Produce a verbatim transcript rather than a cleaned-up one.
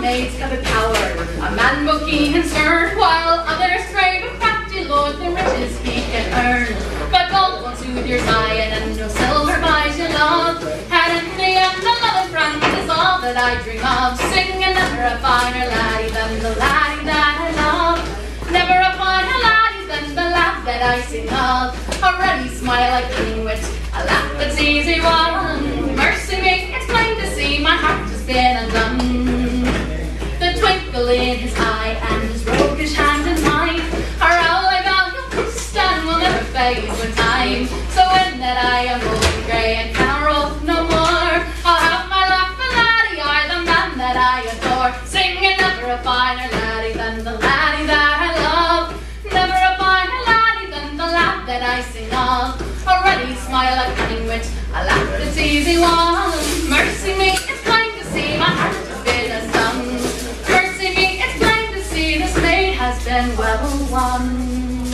maids have a coward, a man bookie and stern, while others crave a crafty lord the riches he can earn. But gold won't soothe your sighing, and no silver buys you love. And in the end, the love of France is all that I dream of. Sing and never a finer laddie than the laddie that I love. Never a finer laddie than the lad that I sing of. A ready smile, a cunning wit, a laugh that's easy won. Mercy me, it's plain to see my heart has been undone. The twinkle in his eye and his roguish hand in mine are all I value, stand will never fade with time. So when that I am old and grey and cannot roll no more, I'll have my laughing laddie, I the man that I adore. Singing never a finer laddie than the laddie that I love. Never a finer laddie than the lad that I sing of. A ready smile, a cunning wit, a laugh that's easy won. Mercy me, it's plain to see my heart has been undone. Mercy me, it's plain to see this maid has been well won.